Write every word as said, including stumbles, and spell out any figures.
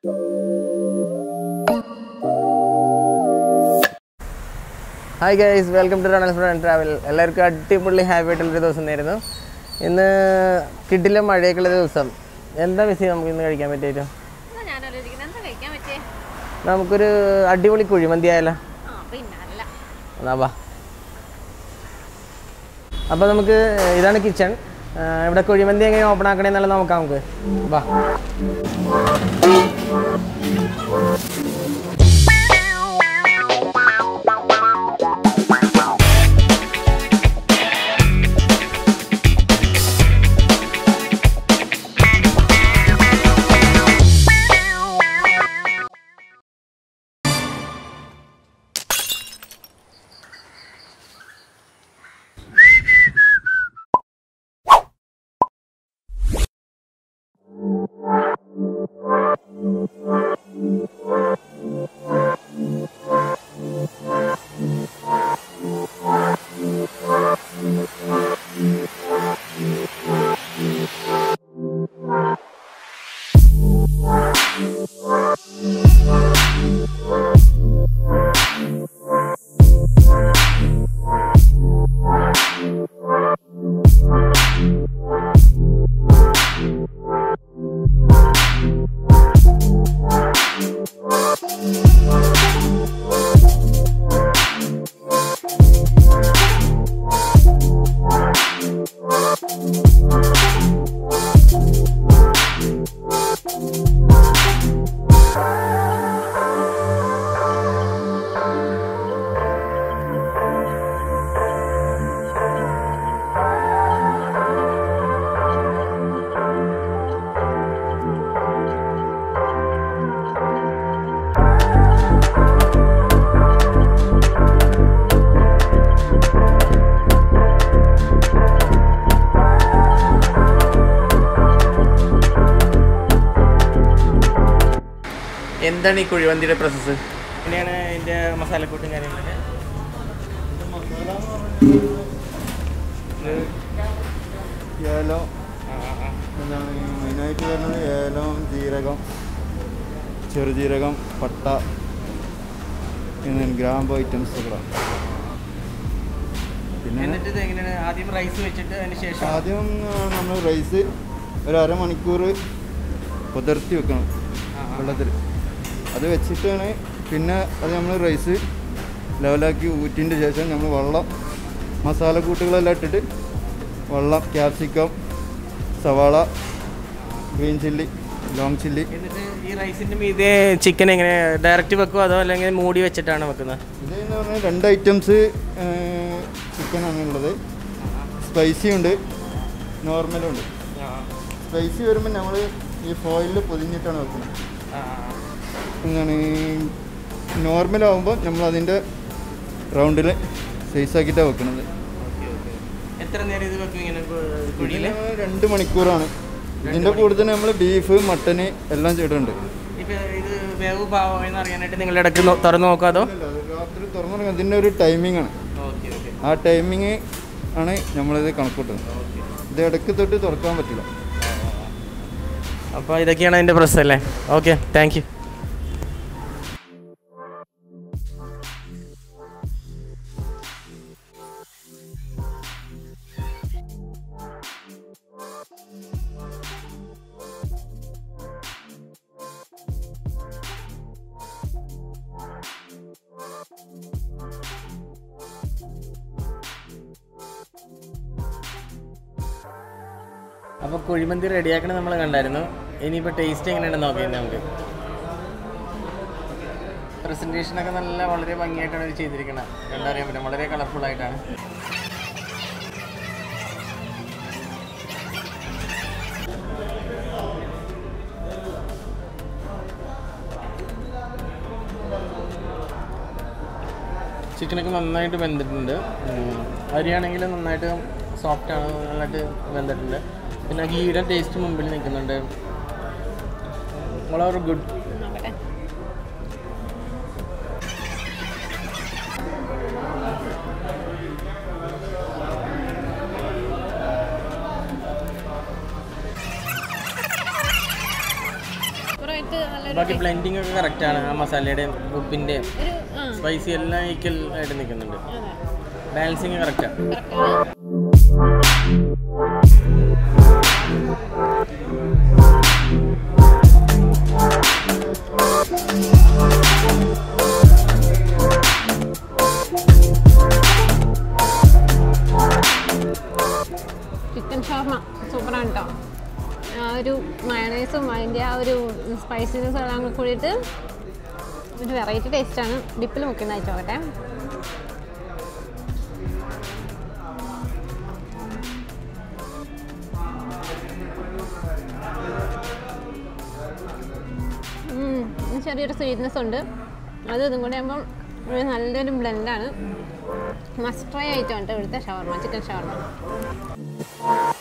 Hi guys, welcome to Ronals and Travel. എല്ലാവർക്കും അടിപൊളി happy ആയിട്ടുള്ളൊരു ദിവസം നേരുന്നു. ഇന്ന് കിട്ടില്ല മഴയൊക്കെയുള്ള ദിവസം. എന്താ മിസ് നമുക്ക് ഇന്ന് കഴിക്കാൻ പറ്റിയിട്ട്? നമുക്കൊരു അടിപൊളി കുഴിമന്തി ആയാലോ? എന്നാ വാ. അപ്പോൾ നമുക്ക് ഇതാണ് കിച്ചൺ. ഇവിടെ കുഴിമന്തി എങ്ങനെ ഓപ്പൺ ആക്കണേ എന്നുള്ളത് നോക്കാം നമുക്ക്. വാ. എന്താണ് ഈ കുഴിമന്തിയുടെ പ്രോസസ്സ്? എങ്ങനെയാണ് അതിൻ്റെ മസാലക്കൂട്ടും കാര്യങ്ങളൊക്കെ? ഏലം എന്താണ് മെയിനായിട്ട് വരുന്നത്? ഏലം, ജീരകം, ചെറുജീരകം, പട്ട, പിന്നെ ഗ്രാമ്പ് ഐറ്റംസുകളാണ്. പിന്നെ എന്നിട്ട് ഇത് എങ്ങനെയാണ്? ആദ്യം റൈസ് വെച്ചിട്ട് അതിന് ശേഷം ആദ്യം നമ്മൾ റൈസ് ഒരു അരമണിക്കൂർ കുതിർത്തി വെക്കണം വെള്ളത്തിൽ. അത് വെച്ചിട്ടാണ് പിന്നെ അത് നമ്മൾ റൈസ് ലെവലാക്കി ഊറ്റിൻ്റെ ശേഷം നമ്മൾ വെള്ളം മസാലക്കൂട്ടുകളെല്ലാം ഇട്ടിട്ട് വെള്ളം, ക്യാപ്സിക്കം, സവാള, ഗ്രീൻ ചില്ലി, ലോങ് ചില്ലി. എന്നിട്ട് ഈ റൈസിൻ്റെ മീതെ ചിക്കൻ എങ്ങനെ ഡയറക്റ്റ് വെക്കുമോ അതോ അല്ലെങ്കിൽ മൂടി വെച്ചിട്ടാണ് വെക്കുന്നത്? ഇതെന്ന് പറഞ്ഞാൽ രണ്ട് ഐറ്റംസ് ചിക്കനാണ് ഉള്ളത്. സ്പൈസി ഉണ്ട്, നോർമലും ഉണ്ട്. സ്പൈസി വരുമ്പോൾ നമ്മൾ ഈ ഫോയിലിൽ പൊതിഞ്ഞിട്ടാണ് വെക്കുന്നത്. എന്താണ് നോർമലാകുമ്പോൾ നമ്മൾ അതിൻ്റെ റൗണ്ടിൽ സൈസാക്കിയിട്ടാണ് വെക്കുന്നത്. എത്ര നേരം ഇത് വെക്കും ഇങ്ങനെ? രണ്ട് മണിക്കൂറാണ്. ഇതിൻ്റെ കൂടുതൽ നമ്മൾ ബീഫ്, മട്ടന് എല്ലാം ചെയ്തിട്ടുണ്ട്. ഇപ്പം ഇത് വേവ് പാവമെന്ന് അറിയാനായിട്ട് നിങ്ങൾ ഇടയ്ക്ക് തുറന്ന് നോക്കാതോ? രാത്രി തുറന്നു നോക്കാം. ഇതിൻ്റെ ഒരു ടൈമിംഗ് ആണ്. ആ ടൈമിങ് ആണ് നമ്മളിത് കണക്കൂട്ടുന്നത്. ഇത് ഇടയ്ക്ക് തൊട്ട് തുറക്കാൻ പറ്റില്ല. അപ്പോൾ ഇതൊക്കെയാണ് അതിൻ്റെ പ്രശ്നം അല്ലേ? Okay, thank you. അപ്പോൾ കുഴിമന്തി റെഡിയാക്കണ നമ്മൾ കണ്ടായിരുന്നു. ഇനിയിപ്പോൾ ടേസ്റ്റ് എങ്ങനെയുണ്ടെന്ന് നോക്കിയാൽ നമുക്ക്. പ്രസൻറ്റേഷനൊക്കെ നല്ല വളരെ ഭംഗിയായിട്ടാണ് ഇത് ചെയ്തിരിക്കുന്നത്. കണ്ടറിയാൻ പറ്റും, വളരെ കളർഫുള്ളായിട്ടാണ്. ചിക്കനൊക്കെ നന്നായിട്ട് വെന്തിട്ടുണ്ട്. അരിയാണെങ്കിൽ നന്നായിട്ട് സോഫ്റ്റാണ്, നന്നായിട്ട് വെന്തിട്ടുണ്ട്. പിന്നെ ഗീയുടെ ടേസ്റ്റ് മുമ്പിൽ നിൽക്കുന്നുണ്ട്. വളരെ ഗുഡ്. നല്ല ബാക്കി ബ്ലെൻഡിങ് ഒക്കെ കറക്റ്റാണ്. ആ മസാലയുടെയും ഉപ്പിൻ്റെയും സ്പൈസി എല്ലാം ഈക്വൽ ആയിട്ട് നിൽക്കുന്നുണ്ട്. ബാലൻസിങ് കറക്റ്റാണ്. ചിക്കൻ ഷവർമ സൂപ്പറാണ് കേട്ടോ. ആ ഒരു മയണൈസും അതിൻ്റെ ആ ഒരു സ്പൈസിനെസ്സും എല്ലാം കൂടിയിട്ട് ഒരു വെറൈറ്റി ടേസ്റ്റാണ്. ഡിപ്പിൽ മുക്കുന്നതായിട്ട് നോക്കട്ടെ. ചെറിയൊരു സ്വീറ്റ്നെസ് ഉണ്ട്. അത് ഇതും കൂടെ ആകുമ്പം ഒരു നല്ലൊരു ബ്ലെൻഡാണ്. മസ്റ്റ് ട്രൈ ആയിട്ടാണ് ഇവിടുത്തെ ഷവർമ, ചിക്കൻ ഷവർമ.